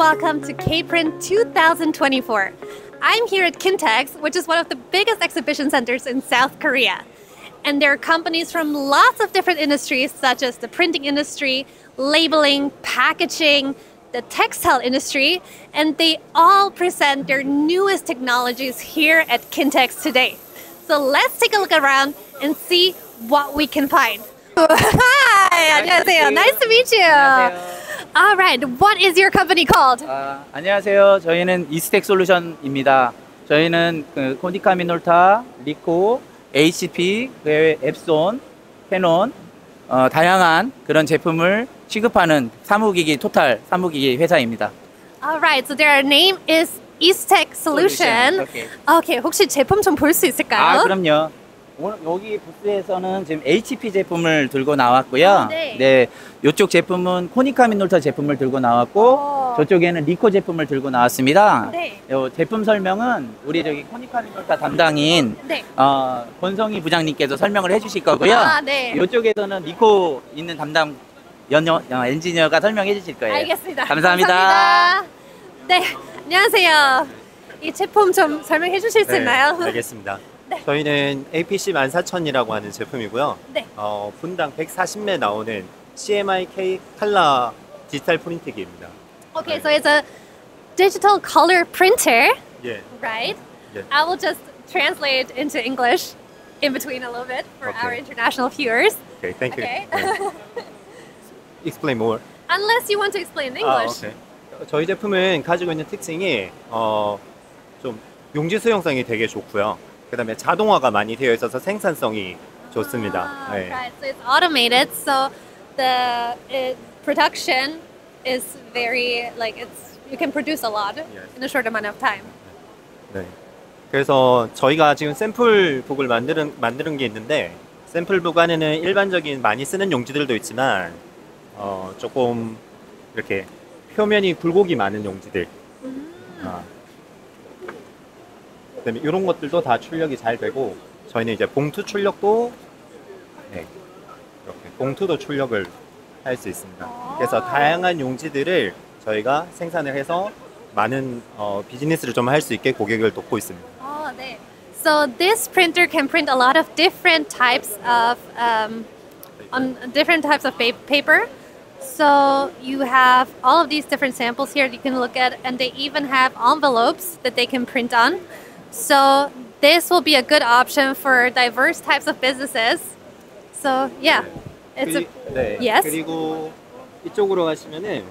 welcome to K-Print 2024. I'm here at Kintex, which is one of the biggest exhibition centers in South Korea. And there are companies from lots of different industries, such as the printing industry, labeling, packaging, the textile industry, and they all present their newest technologies here at Kintex today. So let's take a look around and see what we can find. Hi, 안녕하세요. Nice to meet you. 안녕하세요. All right, what is your company called? 안녕하세요. 저희는 이스텍 솔루션입니다. 저희는 코니카 미놀타, 리코, HP, 앱손, 캐논, 다양한 그런 제품을 취급하는 사무기기 토탈 사무기기 회사입니다. All right, so their name is Eastech Solution. Okay, 혹시 제품 좀 볼 수 있을까요? 그럼요. 오늘 여기 부스에서는 지금 HP 제품을 들고 나왔고요. 네, 이쪽 제품은 코니카 미놀타 제품을 들고 나왔고, 저쪽에는 리코 제품을 들고 나왔습니다. 네. 요 제품 설명은 우리 저기 코니카 미놀타 담당인 권성희 부장님께서 설명을 해주실 거고요. 네. 이쪽에서는 리코 있는 담당 엔지니어가 설명해 주실 거예요. 알겠습니다. 감사합니다. 네, 안녕하세요. 이 제품 좀 설명해 주실 수 있나요? 알겠습니다. 저희는 APC 14000이라고 하는 제품이고요. 분당 140매 나오는 CMYK 칼라 디지털 프린트기입니다. Okay, so it's a digital color printer, right? Yeah. I will just translate into English in between a little bit for our international viewers. Okay, thank you. Explain more. Unless you want to explain in English. 저희 제품은 가지고 있는 특징이 좀 용지 수용성이 되게 좋고요. 그다음에 자동화가 많이 되어 있어서 생산성이 좋습니다. Right, so it's automated, so the production is very you can produce a lot in a short amount of time. 네. 그래서 저희가 지금 샘플북을 만드는 게 있는데, 샘플북 안에는 일반적인 많이 쓰는 용지들도 있지만 조금 이렇게 표면이 굴곡이 많은 용지들. 그다음에 이런 것들도 다 출력이 잘 되고, 저희는 이제 봉투 출력도 이렇게 봉투도 출력을 할 수 있습니다. 그래서 다양한 용지들을 저희가 생산을 해서 많은 비즈니스를 좀 할 수 있게 고객을 돕고 있습니다. 네. So this printer can print a lot of different types of paper. So you have all of these different samples here that you can look at, and they even have envelopes that they can print on. So this will be a good option for diverse types of businesses. So yeah, it's yes. 그리고 이쪽으로 가시면은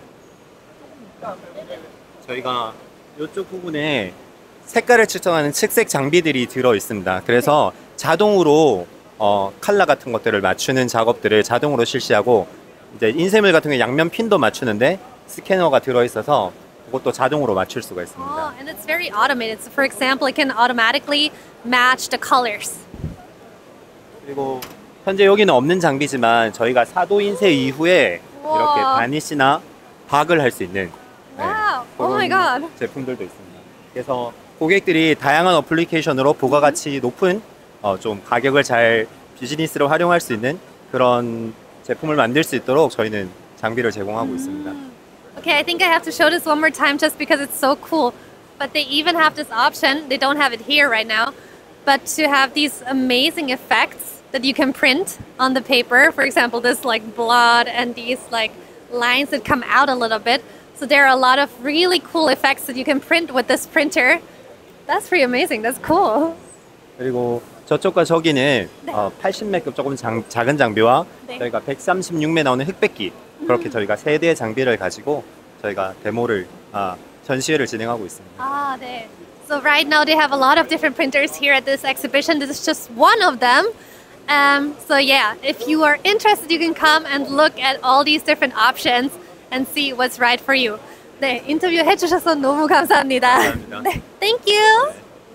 저희가 이쪽 부분에 색깔을 측정하는 측색 장비들이 들어 있습니다. 그래서 자동으로 컬러 같은 것들을 맞추는 작업들을 자동으로 실시하고, 이제 인쇄물 같은 경우 양면 핀도 맞추는데 스캐너가 들어 있어서 그것도 자동으로 맞출 수가 있습니다. And it's very automated. So for example, it can automatically match the colors. 그리고 현재 여기는 없는 장비지만 저희가 사도 인쇄 이후에 이렇게 바니시나 박을 할 수 있는 그런 제품들도 있습니다. 그래서 고객들이 다양한 어플리케이션으로 부가가치 높은 좀 가격을 잘 비즈니스로 활용할 수 있는 그런 제품을 만들 수 있도록 저희는 장비를 제공하고 있습니다. Okay, I think I have to show this one more time just because it's so cool. But they even have this option, they don't have it here right now, but to have these amazing effects that you can print on the paper. For example, this blood and these lines that come out a little bit. So there are a lot of really cool effects that you can print with this printer. That's pretty amazing. That's cool. 그리고 저쪽과 저기는 80매급 조금 작은 장비와 저희가 136매 나오는 흑백기, 그렇게 저희가 세 대의 장비를 가지고 저희가 데모를 전시회를 진행하고 있습니다. 네. So right now they have a lot of different printers here at this exhibition. This is just one of them. So yeah, if you are interested, you can come and look at all these different options and see what's right for you. 네, 인터뷰 해주셔서 너무 감사합니다. 감사합니다. 네, thank you.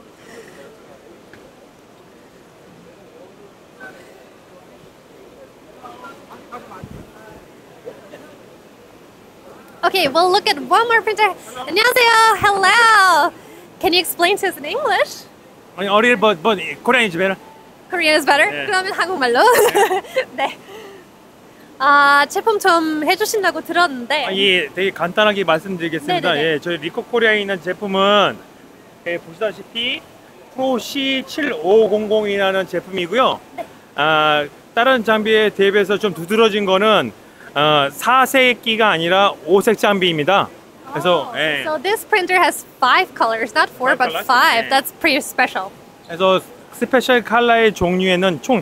Okay, we'll look at one more printer. 안녕하세요. Hello. Can you explain to us in English? 아니, 어릴 Korean is better. Korean is better? 네. 그러면 한국말로. 네. 제품 좀 해주신다고 들었는데. 예, 되게 간단하게 말씀드리겠습니다. 네네네. 예, 저희 리코 코리아에 있는 제품은 보시다시피 프로 C7500이라는 제품이고요. 네. 다른 장비에 대비해서 좀 두드러진 거는 4색기가 아니라 5색 장비입니다. 그래서 예. So this printer has 5 colors, not 4, but 5. 네. That's pretty special. 그래서 스페셜 컬러의 종류에는 총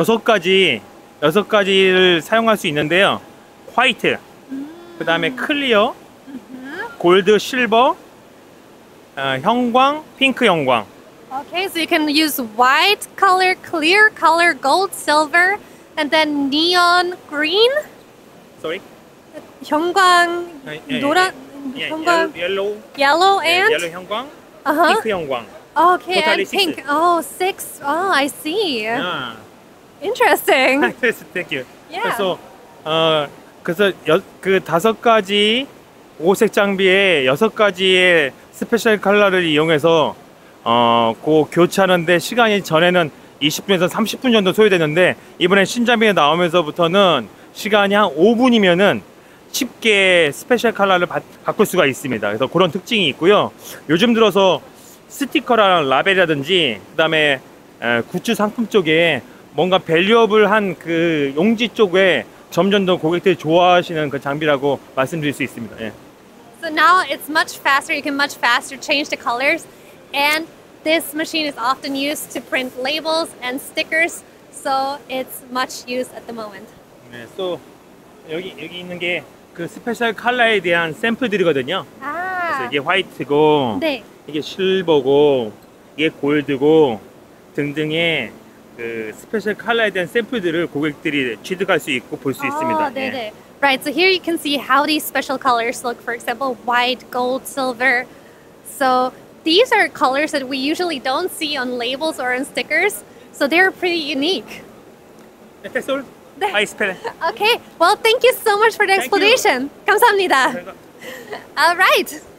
6가지를 사용할 수 있는데요. 화이트, 그 다음에 클리어, 골드, 실버, 형광, 핑크 형광. Okay, so you can use white color, clear color, gold, silver, and then neon green. Sorry? 형광, 예, 노란, 예, 형광, yellow, yellow and yellow 형광, uh-huh. 핑크 형광. Okay, Totally and pink. Oh, 6. Oh, I see. 아. Interesting. Thank you. Yeah. 그래서 그 5가지 5색 장비에 6가지의 스페셜 컬러를 이용해서 그 교체하는데 시간이 전에는 20분에서 30분 정도 소요되는데 이번에 신장비에 나오면서부터는 시간이 한 5분이면은 쉽게 스페셜 컬러를 바꿀 수가 있습니다. 그래서 그런 특징이 있고요. 요즘 들어서 스티커랑 라벨이라든지 그다음에 굿즈 상품 쪽에 뭔가 밸류어블한 그 용지 쪽에 점점 더 고객들이 좋아하시는 그 장비라고 말씀드릴 수 있습니다. 예. So now it's much faster. You can much faster change the colors, and this machine is often used to print labels and stickers. So it's much used at the moment. 네, 또 여기 있는 게 그 스페셜 컬러에 대한 샘플들이거든요. 그래서 이게 화이트고, 네. 이게 실버고, 이게 골드고 등등의 그 스페셜 컬러에 대한 샘플들을 고객들이 취득할 수 있고 볼 수 있습니다. 네네. 예. Right. So here you can see how these special colors look. For example, white, gold, silver. So these are colors that we usually don't see on labels or on stickers. So they're pretty unique. That's all. I spell. Okay. Well, thank you so much for the Thank you. explanation. 감사합니다. All right.